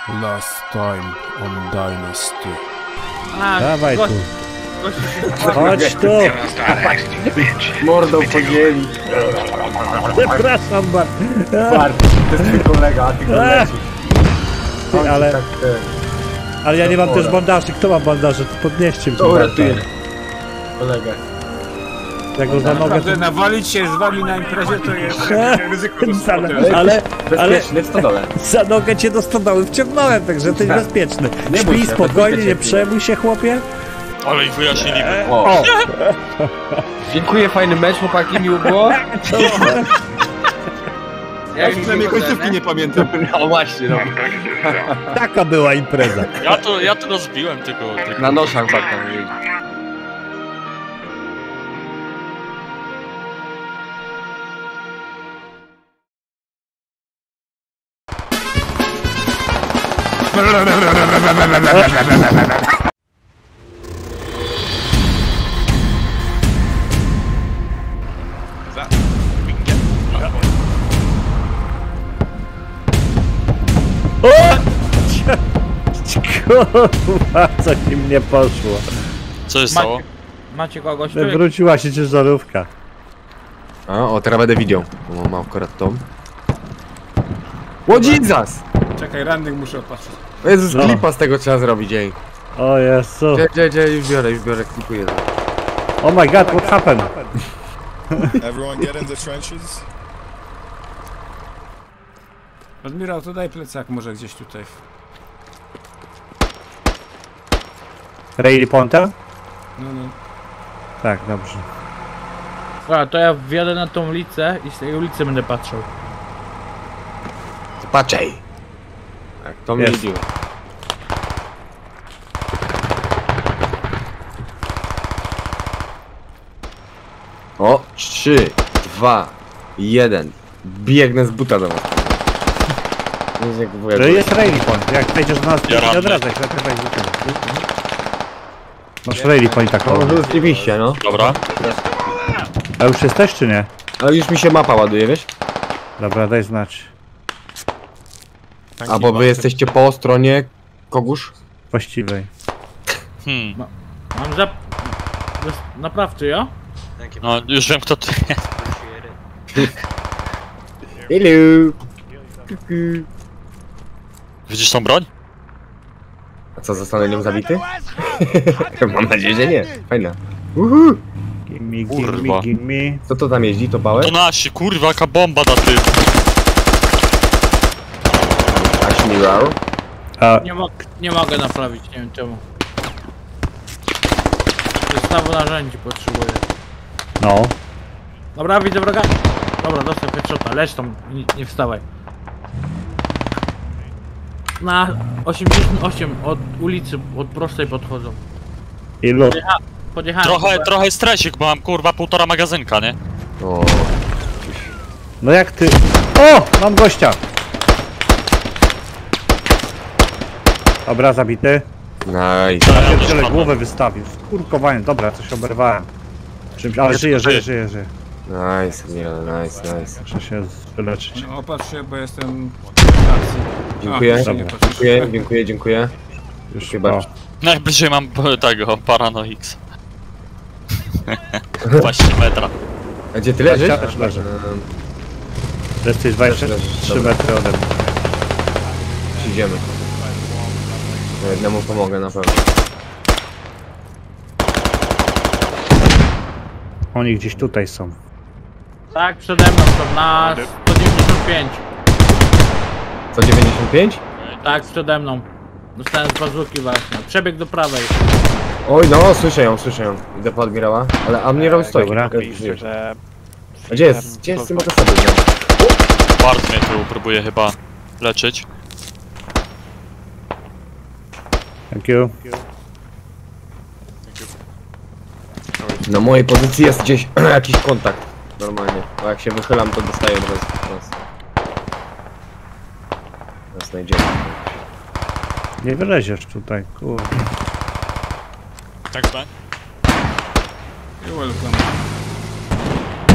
Last time on Dynasty. Dawaj tu. Gościu, Chodź tu. Mordą podzieli. Przepraszam bardzo. Bart, to jest twój kolega, a ty go lecisz. Ale, Tak, ale ja nie mam też bandaży. Kto ma bandaże? To podnieście mi. to uratuje kolegę. Jak go za nogę... Naprawdę nawalić się z wami na imprezie to jest ryzyko do spotu. Ale Bezpieczny w stodole. za nogę cię do stodoły wciągnąłem, także ty Tak. bezpieczny. Nie bój Śpij się, spokojnie, to nie cię przejmuj się, chłopie. Ale ich wyjaśniliśmy. O. Dziękuję, fajny mecz, chłopaki, miło było. Ja już przynajmniej końcówki nie pamiętam. No właśnie, no. Taka była impreza. Ja to rozbiłem tylko. Na noszach tak tam jeździ. Kurwa, coś im nie poszło. Co się stało? macie kogoś tu? Wróciła się ciężarówka. O, teraz będę widział. O, mam akurat tą. O, Jesus! Czekaj, rannych muszę opatrzyć. O Jezus, No. klipa z tego trzeba zrobić, ej. O Jezu. Gdzie, już biorę, klipuję. Oh my god, what happened? Everyone get in the trenches. Admirał, to daj plecak może gdzieś tutaj. Rayleigh Ponta? No. Tak, dobrze. A, to ja wjadę na tą ulicę i z tej ulicy będę patrzył. Patrzej! Tak, to mnie Jest. widziło. O, 3, 2, 1. Biegnę z buta do was. Jest jak w ogóle. Jest Rayleigh Point. Jak wejdziesz do nas, to Ja nie ranny. odradzaj, lepiej wejdź do tyłu. Masz Rayleigh Point taką. No, rzeczywiście, no. Dobra. A już jesteś czy nie? Ale już mi się mapa ładuje, wiesz? Dobra, daj znać. A bo wy jesteście po stronie kogóż? Właściwej. Mam naprawczy, ja? No już wiem kto to jest. Hello! Widzisz tą broń? A co, zostanę nią zabity? Mam nadzieję, że nie. Fajna. Uhu! Gimme, Kurwa. gimme. Co to tam jeździ, to pałę? To nasi, kurwa, jaka bomba na tym. Ashmirar. A, Nie mogę naprawić, nie wiem czemu. Zestawu narzędzi potrzebuję. no. Dobra, widzę wroga. Dobra, dostał headshota, lecz tam, nie wstawaj. Na 88 od ulicy, od prostej podchodzą. Ilu? Podjechałem. Trochę stresik, bo mam kurwa 1,5 magazynka, nie? O, No jak ty... O! Mam gościa! Dobra, zabity. nice. Ja pierdzielę, głowę wystawił. Skurkowanie, dobra, coś oberwałem. Czymś, ale żyje. Nice, nice. Muszę się wyleczyć. No, opatrz się, bo jestem w akcji. Dziękuję, A, nie patrzysz. dziękuję. Już Chyba. o. Najbliżej mam tego, Paranoix. 20 metra. A gdzie ty leżysz? Ja też leżę. Jesteś 23 metry ode mnie. Idziemy. Jednemu pomogę na pewno. Oni gdzieś tutaj są. Tak, przede mną są na 195. 195? Tak, przede mną. Dostałem z bazuki właśnie. Przebieg do prawej. Oj no, słyszę ją. Idę po admirała. Ale admirał stoi. Dobra. A gdzie jest? Gdzie jest z tym motocyklem? Bart mnie tu próbuje chyba leczyć. Thank you. Na mojej pozycji jest gdzieś jakiś kontakt. Normalnie. Bo jak się wychylam, to dostaję od razu. Teraz znajdziemy. Nie wyleziesz tutaj, kurde. Tak, tak? You're welcome.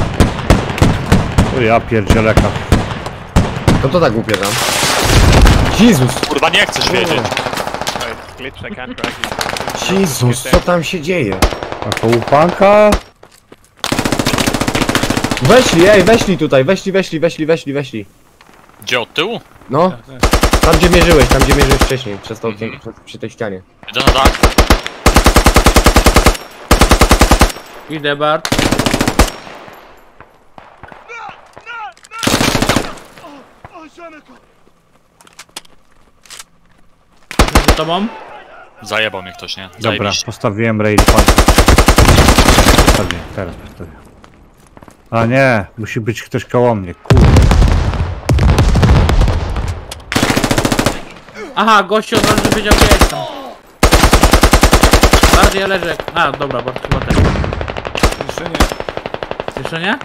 O ja pierdzieleka. To tak upieram. Jezus! Kurwa, nie chcesz wiedzieć. Jezus, co tam się dzieje? A to łupanka? Weszli, ej, weszli tutaj, weszli. Gdzie, od tyłu? No. Tam gdzie mierzyłeś wcześniej, przez to okienko, przy tej ścianie. Idę na dach. Idę, Bart. Za tobą? Zajebał mnie ktoś, nie? Dobra, Zajebiście. postawiłem rail point. Postawiłem, teraz postawię. A nie, musi być ktoś koło mnie, kurde. Aha, gościu od razu wiedział, gdzie jestem. Bart, ja leżę. A, dobra, Bart, chyba ten. Jeszcze nie. Jeszcze nie?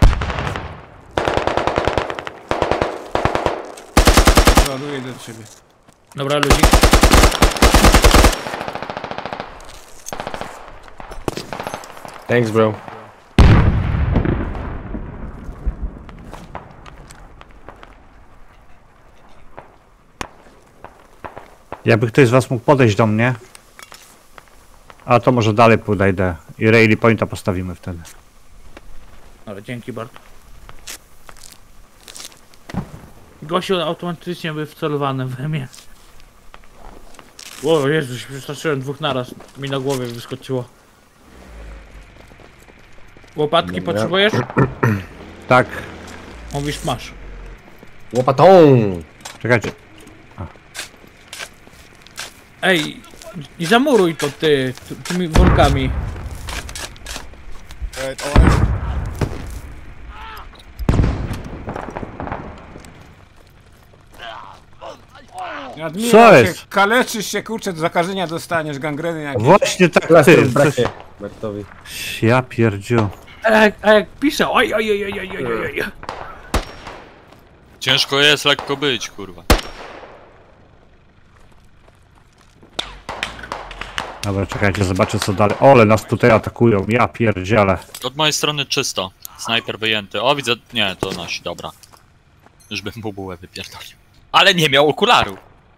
Ładuję do ciebie. Dobra, ludzik. Thanks, bro. Jakby ktoś z was mógł podejść do mnie. A to może dalej podejdę. I rail pointa postawimy wtedy. Ale dzięki, Bart. Gościu automatycznie był wcelowany we mnie. O Jezus, przestraszyłem dwóch naraz. Mi na głowie wyskoczyło. Łopatki Dobra. potrzebujesz? Tak, Mówisz, masz. Łopatą! czekajcie. Ej, i zamuruj to tymi workami. Alright, orange. Admirał, Co się jest? Kaleczysz się, kurczę, do zakażenia dostaniesz, gangreny jakieś. Właśnie tak Plaster ty. w bracie. Bertowi. Ja pierdziu. A jak pisze, oj. Ciężko jest lekko być, kurwa. Dobra, czekajcie, zobaczę co dalej. Ole, nas tutaj atakują, ja pierdzielę. Od mojej strony czysto. Snajper wyjęty. O, widzę. Nie, to nasi, dobra. Już bym bubułę wypierdolił. Ale nie miał okularu.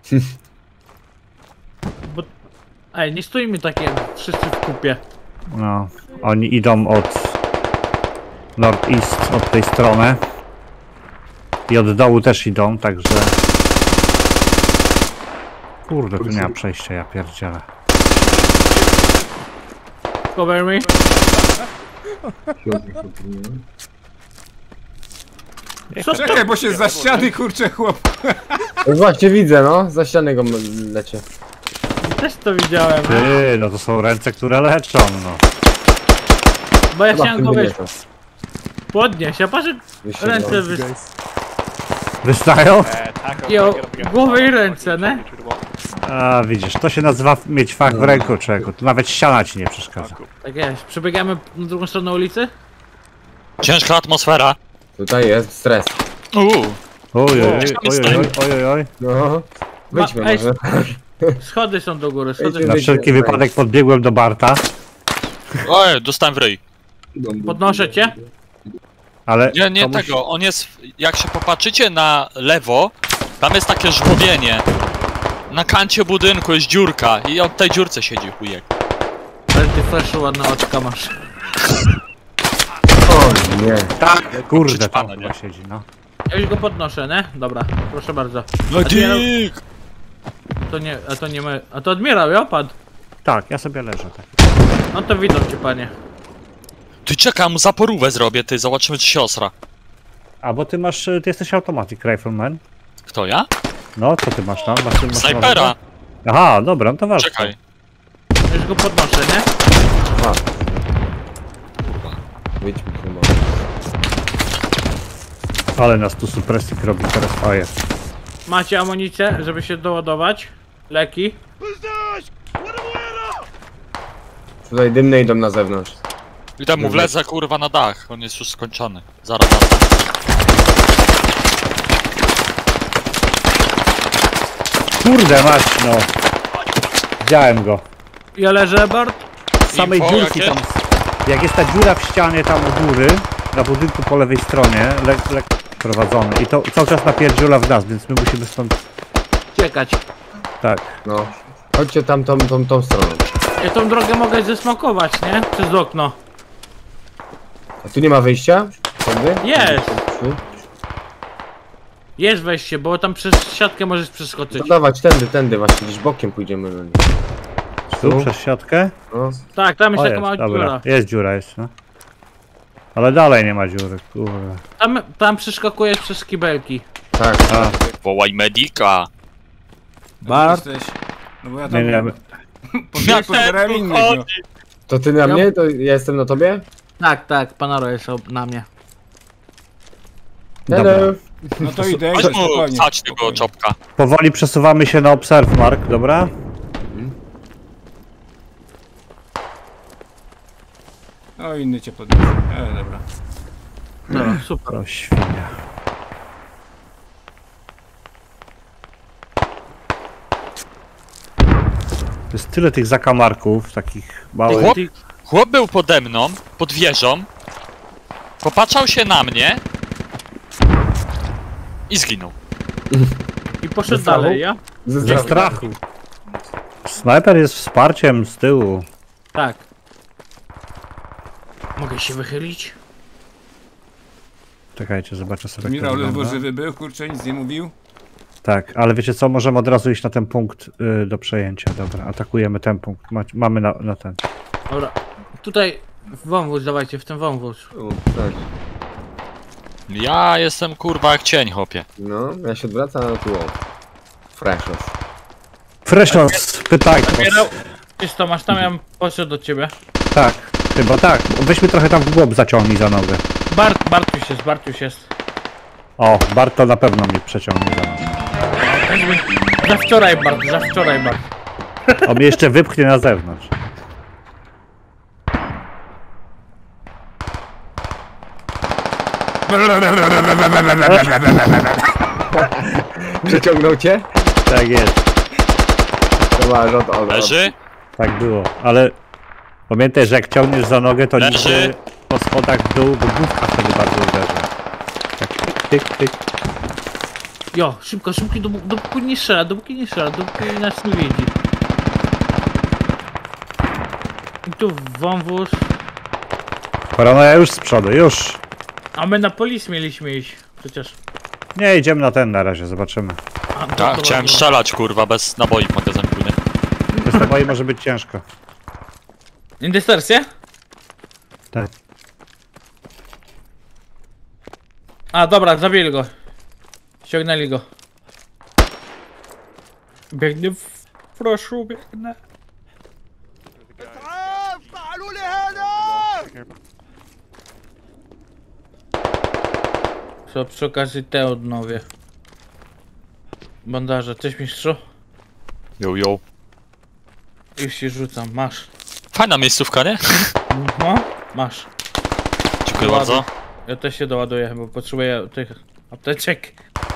Ej, nie stójmy takie wszyscy w kupie. No, oni idą od northeast, od tej strony. I od dołu też idą, także... Kurde, tu nie ma przejścia, ja pierdzielę. Cover me. Co to? Czekaj, bo się za ściany, kurczę, chłop. No właśnie widzę, no. Za ścianę go lecie. Też to widziałem. Ty, no to są ręce, które leczą, no. Bo ja Chyba w chciałem tym go wiesz, wymieszam. podnieść, a patrzę Wyście ręce no. Wystają? głowę i ręce, ne? A widzisz, to się nazywa mieć fach w ręku, człowieku. Tu nawet ściana ci nie przeszkadza. Tak jest. Przebiegamy na drugą stronę ulicy? Ciężka atmosfera. Tutaj jest stres. Oj, oj. No. Wyjdźmy Ej, może. Schody są do góry, schody Ej, Na są... wszelki wypadek podbiegłem do Barta, Oj, dostałem w ryj. Podnoszę cię. ale... Nie komuś- tego, on jest... Jak się popatrzycie na lewo, tam jest takie żłobienie. Na kancie budynku jest dziurka i on w tej dziurce siedzi, chujek. Ale ty flashu ładna oczka masz. O nie. Tak, kurde, tam Przyćpane, chyba nie? siedzi, no. Ja już go podnoszę, ne? Dobra, proszę bardzo. Lodik! A to admirał, ja padł. Tak, ja sobie leżę, tak. No to widzą cię, panie. Ty czekam, zaporówę zrobię, ty, zobaczymy czy siostra. A bo ty masz, ty jesteś automatic rifleman. Kto, ja? No, co ty masz tam? Masz Snajpera! Aha, dobra, no to ważne. Czekaj. Już go podnoszę, nie? Dwa. Wyjdźmy chyba. Ale nas tu supresik robi teraz, o jest. Macie amunicję, żeby się doładować? Leki? Tutaj dymne idą na zewnątrz. Idę mu wlezę, kurwa, na dach, on jest już skończony. Zaraz wracam. Kurde mać, no. Widziałem go. Ja leżę, Bart? Z samej Info dziurki jakie? tam. Jak jest ta dziura w ścianie tam u góry, na budynku po lewej stronie, lekko prowadzony. I to cały czas napierdziela w nas, więc my musimy stąd uciekać. Tak. No. Chodźcie tam, tą stroną. Ja tą drogę mogę zesmokować, nie? Przez okno. A tu nie ma wyjścia? Tędy? Jest! Tu? Jest wejście, bo tam przez siatkę możesz przeskoczyć. No dawać, tędy właśnie, gdzieś bokiem pójdziemy. No. Tu przez siatkę? No. Tak, tam jest O, taka jest, mała dobra. dziura. Jest dziura, jest, no. Ale dalej nie ma dziury, kurwa. Tam przeskakujesz przez kibelki. Tak. A, Wołaj medika. Bart? Jesteś. No bo ja tam nie, nie. pozbierałem innych, no. To ty na mnie? To ja jestem na tobie? Tak, Panaro jest na mnie. Dobra. Hello. No to idę, Weź idę mu spokojnie. wsadź tego czopka. Powoli przesuwamy się na Observe Mark, dobra? O, inny cię podniesie. Dobra. Dobra, super. O, świnia. To jest tyle tych zakamarków, takich małych. Chłop, chłop był pode mną, pod wieżą. Popatrzał się na mnie. I zginął. I poszedł Ze strachu? dalej, ja? Ze strachu. Snajper jest wsparciem z tyłu. Tak. Mogę się wychylić? Czekajcie, zobaczę sobie. jak to Mirał ledwo wygląda. żywy był, kurczę, nic nie mówił. Tak, ale wiecie co, możemy od razu iść na ten punkt do przejęcia. Dobra, atakujemy ten punkt. Mamy na ten. Dobra. Tutaj wąwóz dawajcie, w ten wąwóz. Tak. Ja jestem kurwa jak cień, chłopie. No, ja się odwracam, ale tu o. Freshos. Freshos, pytaj. Wiesz co, masz tam, ja bym poszedł do ciebie. Tak, chyba tak. Weźmy trochę tam w głąb, zaciągnij za nogę. Bartuś jest. O, Bart to na pewno mnie przeciągnie za nogę. Za wczoraj Bart. On mnie jeszcze wypchnie na zewnątrz. Przeciągnął cię? Tak jest, Chyba, że od Leży? tak było. Ale pamiętaj, że jak ciągniesz za nogę, to Leży. nigdy po schodach w dół, bo główka wtedy bardzo uderza. Tak, tyk, tyk. Jo, szybko, dopóki nie strzela, dopóki nas nie widzi. I tu wąwóz. Paranoja już z przodu, już. A my na polis mieliśmy iść. Przecież. Nie, idziemy na ten na razie, zobaczymy. A, Ja chciałem strzelać kurwa, bez naboi w magazynku, nie? Bez naboi może być ciężko. Indystersję? Tak. A, dobra, zabili go. Ściągnęli go. Biegnie w proszu, biegnę. Co, przy okazji te odnowię. Bandaże, coś mistrzu? Yo. Już ci rzucam, masz. Fajna miejscówka, nie? No, masz. Dziękuję bardzo. Ja też się doładuję, bo potrzebuję tych apteczek.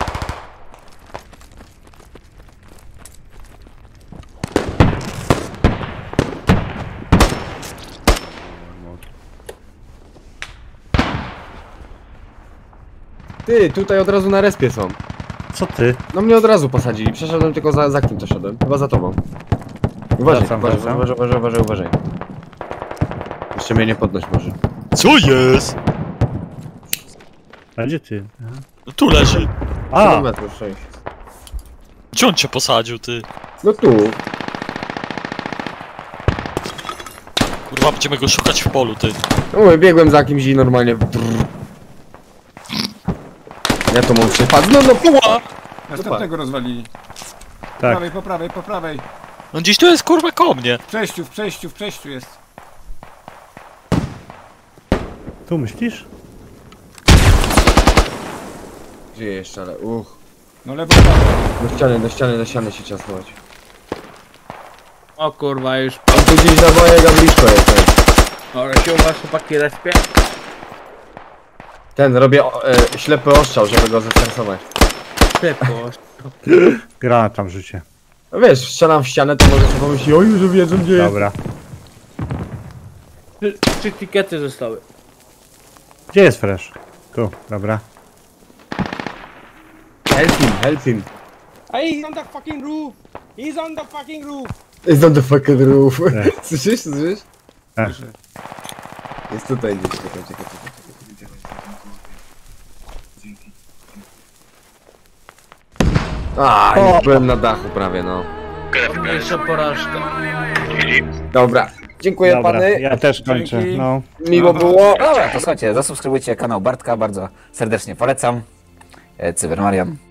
Ty, tutaj od razu na respie są. Co ty? No mnie od razu posadzili, przeszedłem tylko za kim to szedłem? Chyba za tobą. Uważaj, uważaj. Jeszcze mnie nie podnoś może. Co jest? A gdzie ty? No tu leży. A, Kilometrów 6. Gdzie on cię posadził, ty? No tu. Kurwa, będziemy go szukać w polu, ty. No biegłem za kimś i normalnie... Ja to mam przypadł. No Kurwa! Następnego rozwalili. tak. Po prawej. No gdzieś tu jest kurwa koło mnie. W przejściu jest. Tu myślisz? Żyje jeszcze, ale No lewo, prawo. do ściany się trzeba schować. O kurwa, już. On tu gdzieś na mojego blisko jest. Dobra, się u was chłopaki respie. Ten, robię ślepy ostrzał, żeby go zestresować. Typo. Granat tam rzucie. No wiesz, strzelam w ścianę, to może sobie pomyśli, oj, już wiedzą gdzie jest. Dobra. Trzy tikety zostały. Gdzie jest Fresh? Tu, dobra. Help him. Hey, he's on the fucking roof! He's on the fucking roof! Jest on the fucking roof. Słyszysz? Słyszysz? Tak. Jest tutaj gdzieś, czekaj. A, już byłem na dachu prawie, no. Mniejsza porażka. Dobra, dziękuję Dobra, pany. ja też kończę. Dzięki. No. Miło było. Dobra, to słuchajcie, zasubskrybujcie kanał Bartka, bardzo serdecznie polecam. Cybermarian.